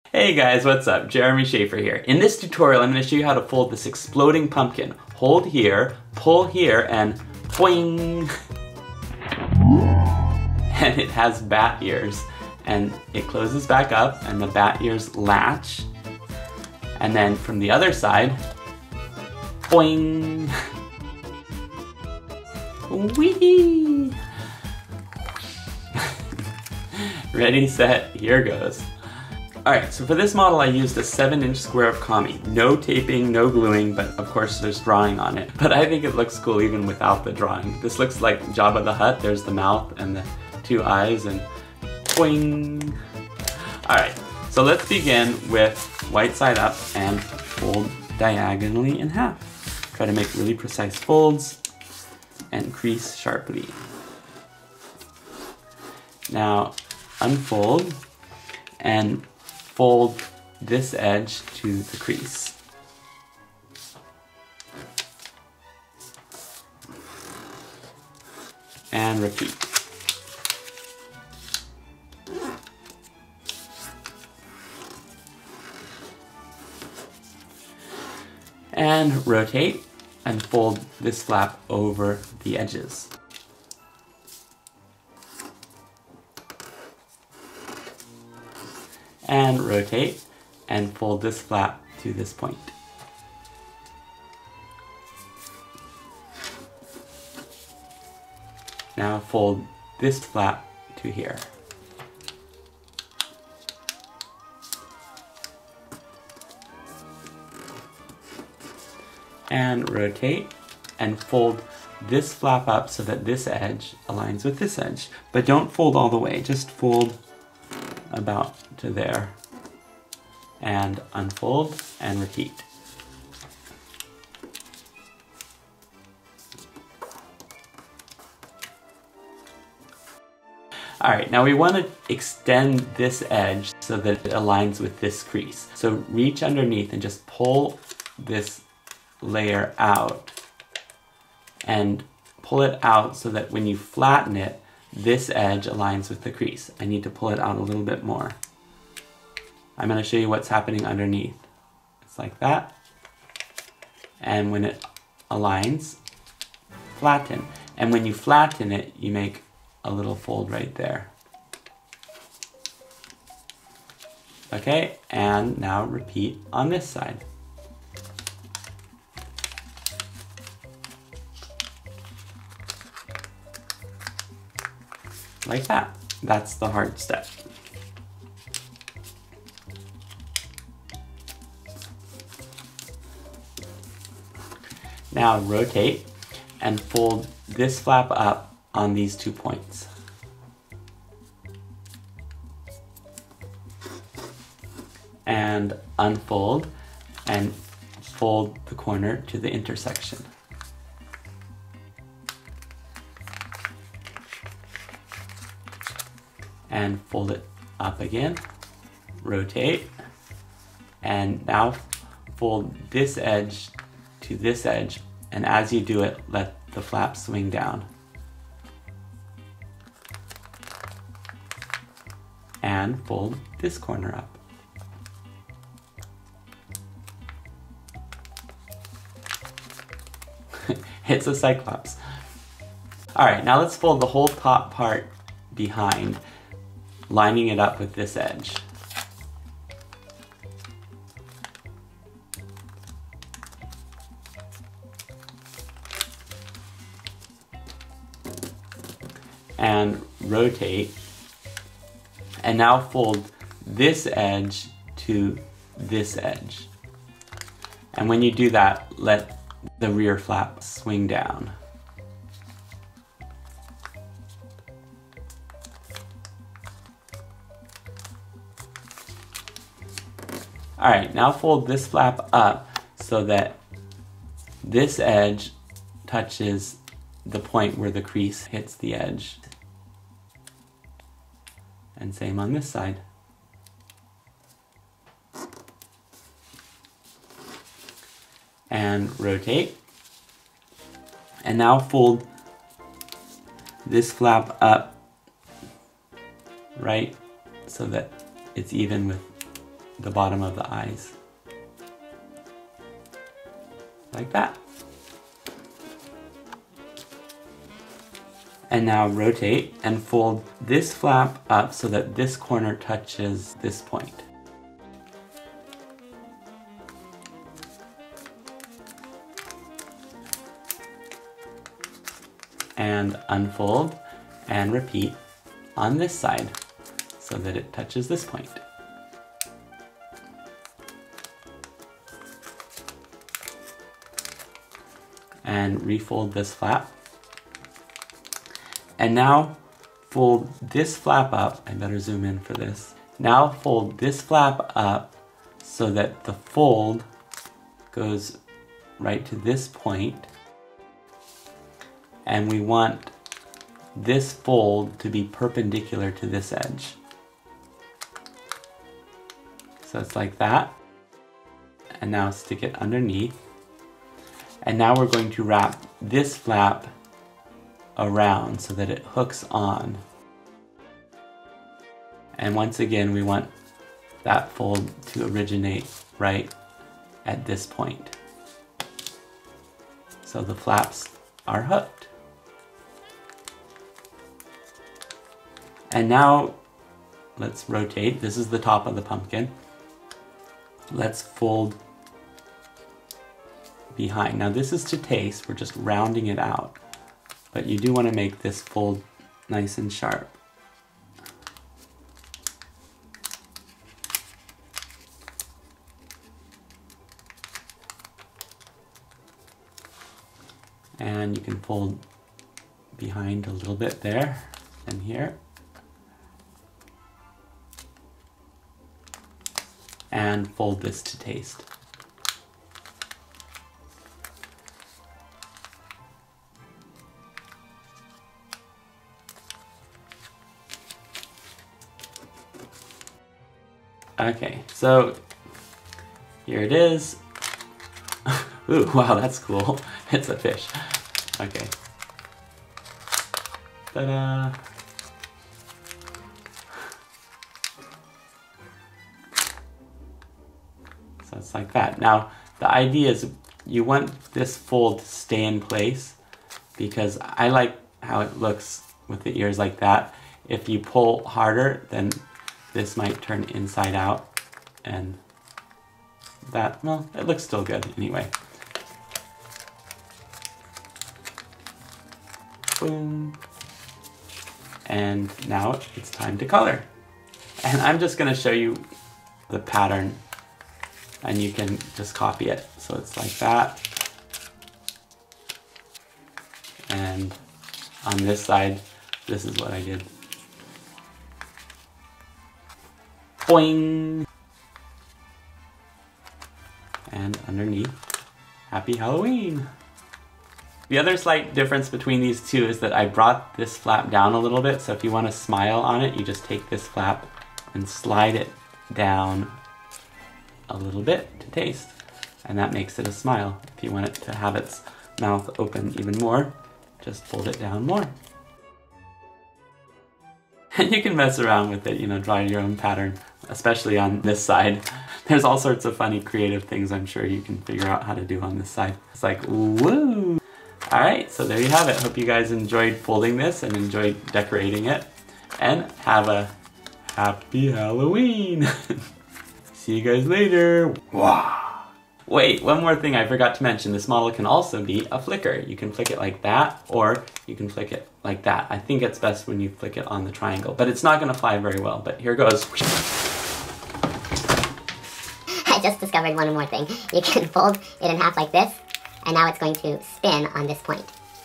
Hey guys, what's up? Jeremy Shafer here. In this tutorial, I'm going to show you how to fold this exploding pumpkin. Hold here, pull here, and boing! And it has bat ears. And it closes back up, and the bat ears latch. And then from the other side, boing! Whee! Ready, set, here goes. Alright, so for this model I used a 7-inch square of kami. No taping, no gluing, but of course there's drawing on it. But I think it looks cool even without the drawing. This looks like Jabba the Hutt. There's the mouth and the 2 eyes and boing! Alright, so let's begin with white side up and fold diagonally in half. Try to make really precise folds and crease sharply. Now unfold and fold this edge to the crease. And repeat. And rotate and fold this flap over the edges. And rotate and fold this flap to this point. Now fold this flap to here. And rotate and fold this flap up so that this edge aligns with this edge. But don't fold all the way, just fold about to there. And unfold and repeat. Alright, now we want to extend this edge so that it aligns with this crease. So reach underneath and just pull this layer out. And pull it out so that when you flatten it, this edge aligns with the crease. I need to pull it out a little bit more. I'm going to show you what's happening underneath. It's like that. And when it aligns, flatten. And when you flatten it, you make a little fold right there. Okay, and now repeat on this side. Like that. That's the hard step. Now rotate and fold this flap up on these 2 points. And unfold and fold the corner to the intersection. And fold it up again, rotate, and now fold this edge to this edge, and as you do it, let the flap swing down. And fold this corner up. It's a cyclops. Alright, now let's fold the whole top part behind, lining it up with this edge. And rotate. And now fold this edge to this edge. And when you do that, let the rear flap swing down. Alright, now fold this flap up so that this edge touches the point where the crease hits the edge. And same on this side. And rotate. And now fold this flap up right so that it's even with the bottom of the eyes. Like that. And now rotate and fold this flap up so that this corner touches this point. And unfold and repeat on this side so that it touches this point. And refold this flap. And now fold this flap up. I better zoom in for this. Now fold this flap up so that the fold goes right to this point. And we want this fold to be perpendicular to this edge. So it's like that. And now stick it underneath. And now we're going to wrap this flap around so that it hooks on. And once again, we want that fold to originate right at this point. So the flaps are hooked. And now let's rotate. This is the top of the pumpkin. Let's fold behind. Now this is to taste, we're just rounding it out. But you do want to make this fold nice and sharp. And you can fold behind a little bit there and here. And fold this to taste. Okay, so here it is. Ooh, wow, that's cool. It's a fish. Okay. Ta-da! So it's like that. Now, the idea is you want this fold to stay in place because I like how it looks with the ears like that. If you pull harder, then this might turn inside out, and that, well, it looks still good anyway. Boom. And now it's time to color. And I'm just going to show you the pattern, and you can just copy it. So it's like that. And on this side, this is what I did. Boing! And underneath, Happy Halloween! The other slight difference between these two is that I brought this flap down a little bit, so if you want to smile on it, you just take this flap and slide it down a little bit to taste, and that makes it a smile. If you want it to have its mouth open even more, just fold it down more. And you can mess around with it, you know, draw your own pattern, especially on this side. There's all sorts of funny creative things I'm sure you can figure out how to do on this side. It's like, woo! Alright, so there you have it. Hope you guys enjoyed folding this and enjoyed decorating it. And have a happy Halloween! See you guys later! Wow! Wait, one more thing I forgot to mention. This model can also be a flicker. You can flick it like that, or you can flick it like that. I think it's best when you flick it on the triangle, but it's not going to fly very well. But here goes. I just discovered one more thing. You can fold it in half like this, and now it's going to spin on this point.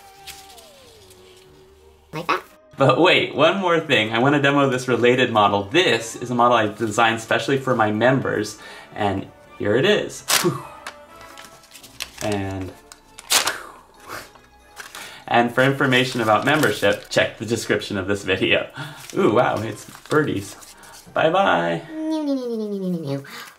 Like that. But wait, one more thing. I want to demo this related model. This is a model I designed specially for my members, and here it is. And for information about membership, check the description of this video. Ooh, wow, it's birdies. Bye-bye.